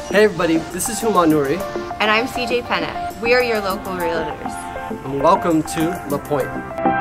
Hey everybody, this is Human Nouri. And I'm CJ Penna. We are your local realtors. And welcome to La Pointe.